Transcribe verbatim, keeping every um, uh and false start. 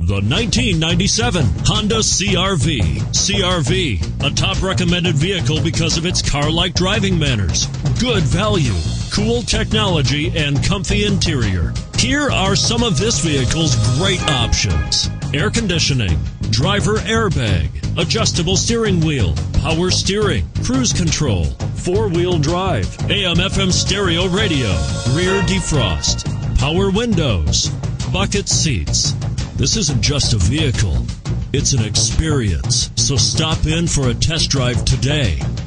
The nineteen ninety-seven Honda C R V. C R V, a top recommended vehicle because of its car-like driving manners, good value, cool technology, and comfy interior. Here are some of this vehicle's great options: air conditioning, driver airbag, adjustable steering wheel, power steering, cruise control, four-wheel drive, A M F M stereo radio, rear defrost, power windows, bucket seats. This isn't just a vehicle, it's an experience. So stop in for a test drive today.